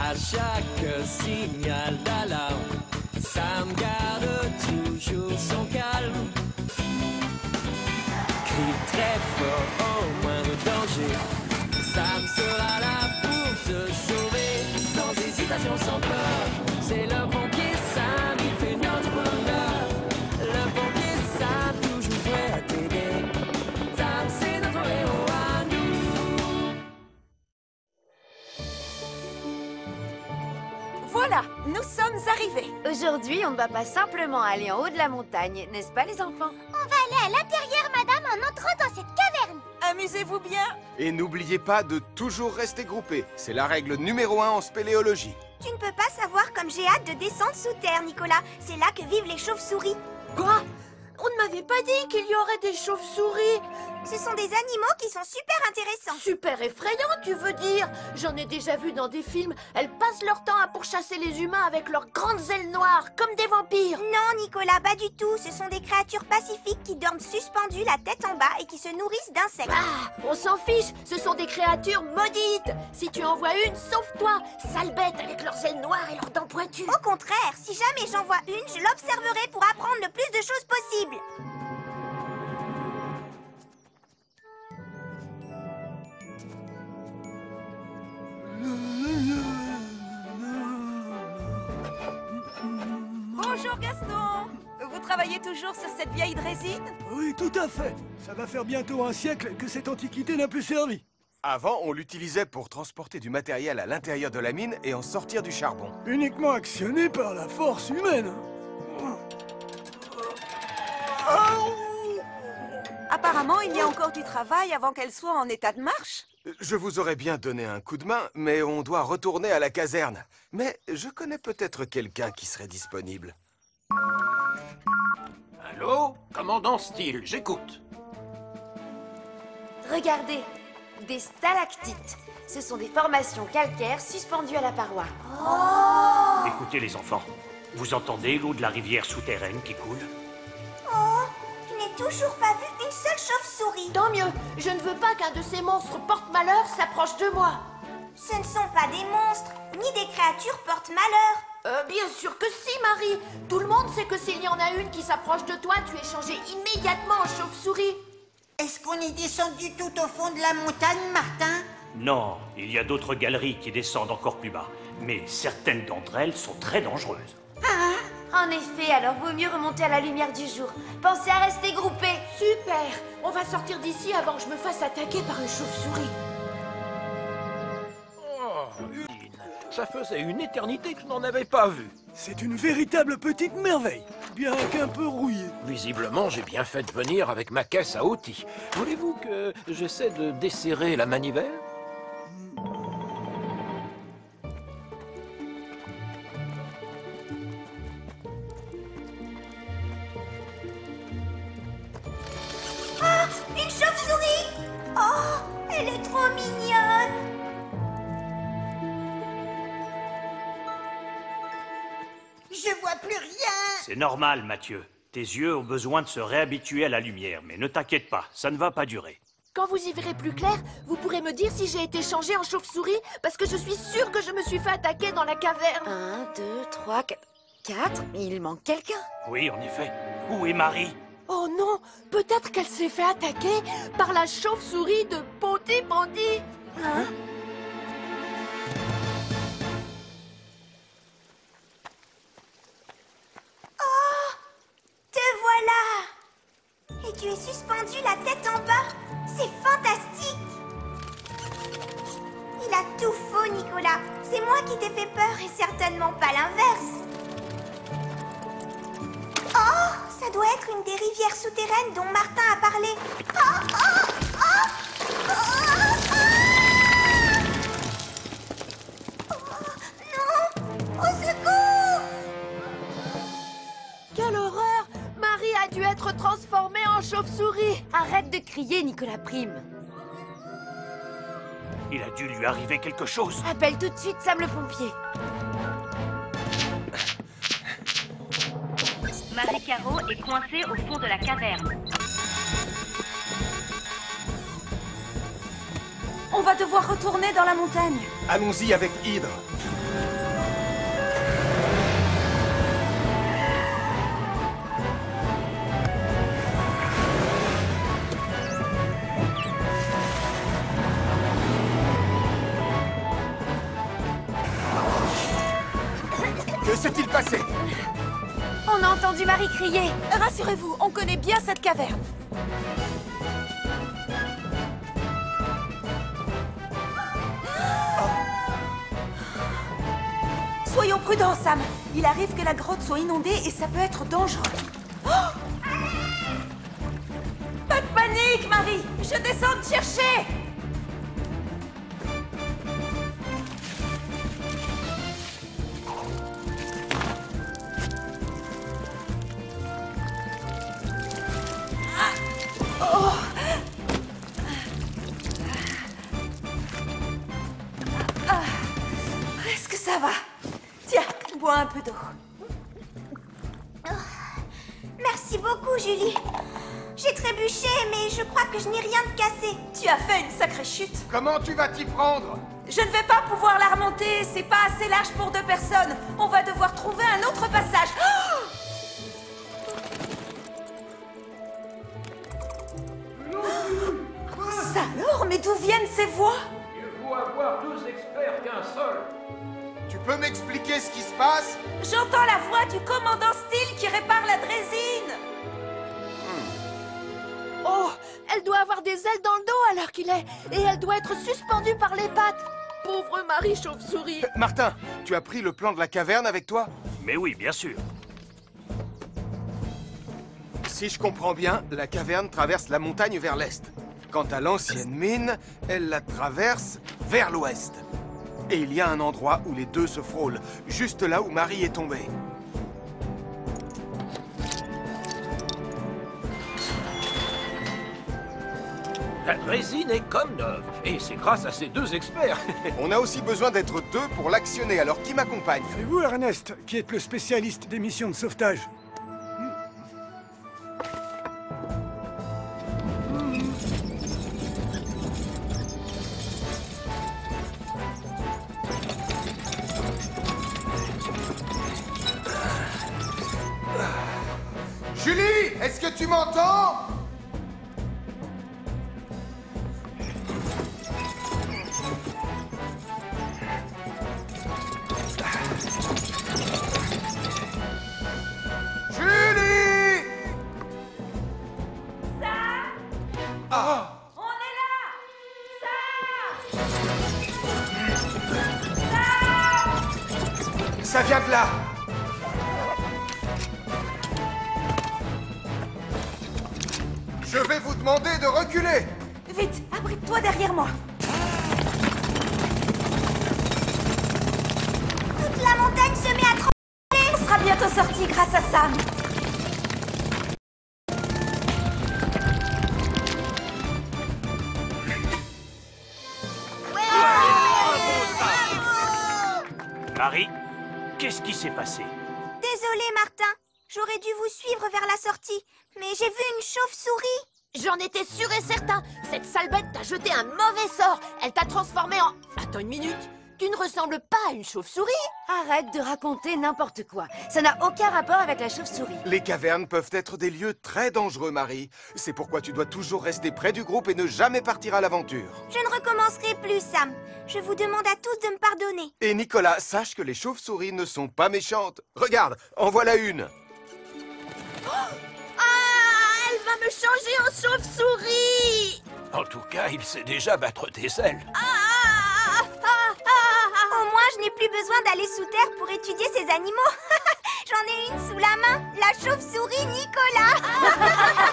À chaque signal d'alarme, Sam garde toujours son calme. Crie très fort au moindre danger. Sam sera là pour te sauver, sans hésitation, sans peur. C'est le pompier Sam, il fait notre bonheur. Le pompier Sam, toujours prêt à t'aider. Sam, c'est notre héros à nous. Voilà, nous sommes arrivés. Aujourd'hui, on ne va pas simplement aller en haut de la montagne, n'est-ce pas les enfants? On va aller à l'intérieur, madame, en entrant dans cette caverne. Amusez-vous bien. Et n'oubliez pas de toujours rester groupés. C'est la règle numéro 1 en spéléologie. Tu ne peux pas savoir comme j'ai hâte de descendre sous terre, Nicolas. C'est là que vivent les chauves-souris. Quoi? On ne m'avait pas dit qu'il y aurait des chauves-souris. Ce sont des animaux qui sont super intéressants. Super effrayant, tu veux dire? J'en ai déjà vu dans des films. Elles passent leur temps à pourchasser les humains avec leurs grandes ailes noires, comme des vampires. Non, Nicolas, pas du tout. Ce sont des créatures pacifiques qui dorment suspendues la tête en bas et qui se nourrissent d'insectes. Ah, on s'en fiche. Ce sont des créatures maudites. Si tu en vois une, sauve-toi. Sale bête avec leurs ailes noires et leurs dents pointues. Au contraire, si jamais j'en vois une, je l'observerai pour apprendre le plus de choses possible. Bonjour Gaston. Vous travaillez toujours sur cette vieille drésine? Oui, tout à fait. Ça va faire bientôt un siècle que cette antiquité n'a plus servi. Avant, on l'utilisait pour transporter du matériel à l'intérieur de la mine et en sortir du charbon. Uniquement actionné par la force humaine. Apparemment, il y a encore du travail avant qu'elle soit en état de marche. Je vous aurais bien donné un coup de main, mais on doit retourner à la caserne. Mais je connais peut-être quelqu'un qui serait disponible. Allô? Commandant Steele, j'écoute. Regardez, des stalactites. Ce sont des formations calcaires suspendues à la paroi. Écoutez les enfants, vous entendez l'eau de la rivière souterraine qui coule? Oh, je n'ai toujours pas vu une seule chauve-souris. Tant mieux. Je ne veux pas qu'un de ces monstres porte-malheur s'approche de moi. Ce ne sont pas des monstres, ni des créatures porte-malheur. Bien sûr que si, Marie. Tout le monde sait que s'il y en a une qui s'approche de toi, tu es changé immédiatement en chauve-souris. Est-ce qu'on est descendu tout au fond de la montagne, Martin? Non, il y a d'autres galeries qui descendent encore plus bas. Mais certaines d'entre elles sont très dangereuses. En effet, alors vaut mieux remonter à la lumière du jour. Pensez à rester groupés. Super. On va sortir d'ici avant que je me fasse attaquer par une chauve-souris. Ça faisait une éternité que je n'en avais pas vu. C'est une véritable petite merveille, bien qu'un peu rouillée. Visiblement, j'ai bien fait de venir avec ma caisse à outils. Voulez-vous que j'essaie de desserrer la manivelle? Une chauve-souris! Oh, elle est trop mignonne! Je vois plus rien. C'est normal, Mathieu. Tes yeux ont besoin de se réhabituer à la lumière, mais ne t'inquiète pas, ça ne va pas durer. Quand vous y verrez plus clair, vous pourrez me dire si j'ai été changée en chauve-souris, parce que je suis sûre que je me suis fait attaquer dans la caverne. 1, 2, 3, 4. Il manque quelqu'un. Oui, en effet. Où est Marie? Oh non, peut-être qu'elle s'est fait attaquer par la chauve-souris de Ponty Pandy. Hein? Te voilà! Et tu es suspendu la tête en bas. C'est fantastique! Il a tout faux, Nicolas. C'est moi qui t'ai fait peur et certainement pas l'inverse. Oh! Ça doit être une des rivières souterraines dont Martin a parlé. Oh! Oh! Oh! Oh! Oh! Non! Au secours! Quelle horreur! Marie a dû être transformée en chauve-souris. Arrête de crier, Nicolas Prime. Il a dû lui arriver quelque chose. Appelle tout de suite Sam le pompier. Marie Caro est coincée au fond de la caverne. On va devoir retourner dans la montagne. Allons-y avec Hydre. Que s'est-il passé? On a entendu Marie crier. Rassurez-vous, on connaît bien cette caverne. Soyons prudents, Sam. Il arrive que la grotte soit inondée et ça peut être dangereux. Oh! Pas de panique, Marie. Je descends te chercher. Est-ce que ça va? Tiens, bois un peu d'eau. Merci beaucoup, Julie. J'ai trébuché, mais je crois que je n'ai rien de cassé. Tu as fait une sacrée chute. Comment tu vas t'y prendre? Je ne vais pas pouvoir la remonter. C'est pas assez large pour 2 personnes. On va devoir trouver un autre passage. Oh! Ça alors? Mais d'où viennent ces voix? Mieux vaut avoir 2 experts qu'un seul. Tu peux m'expliquer ce qui se passe? J'entends la voix du commandant Steele qui répare la drésine. Oh, elle doit avoir des ailes dans le dos alors qu'il est. Et elle doit être suspendue par les pattes. Pauvre Marie Chauve-souris. Martin, tu as pris le plan de la caverne avec toi? Mais oui, bien sûr. Si je comprends bien, la caverne traverse la montagne vers l'est. Quant à l'ancienne mine, elle la traverse vers l'ouest. Et il y a un endroit où les deux se frôlent, juste là où Marie est tombée. La drésine est comme neuve, et c'est grâce à ces 2 experts. On a aussi besoin d'être 2 pour l'actionner, alors qui m'accompagne? C'est vous, Ernest, qui êtes le spécialiste des missions de sauvetage. Julie, est-ce que tu m'entends? Julie! Sam! Ah! On est là! Sam! Ça vient de là! Je vais vous demander de reculer! Vite, abrite-toi derrière moi. Toute la montagne se met à trembler. On sera bientôt sorti grâce à Sam. Marie, qu'est-ce qui s'est passé? Désolée, Martin. J'aurais dû vous suivre vers la sortie, mais j'ai vu une chauve-souris. J'en étais sûr et certain. Cette sale bête t'a jeté un mauvais sort. Elle t'a transformé en... Attends une minute. Tu ne ressembles pas à une chauve-souris. Arrête de raconter n'importe quoi. Ça n'a aucun rapport avec la chauve-souris. Les cavernes peuvent être des lieux très dangereux, Marie. C'est pourquoi tu dois toujours rester près du groupe et ne jamais partir à l'aventure. Je ne recommencerai plus, Sam. Je vous demande à tous de me pardonner. Et Nicolas, sache que les chauves-souris ne sont pas méchantes. Regarde, en voilà une. Ah, elle va me changer en chauve-souris. En tout cas, il sait déjà battre des ailes. Au moins, je n'ai plus besoin d'aller sous terre pour étudier ces animaux. J'en ai une sous la main, la chauve-souris Nicolas.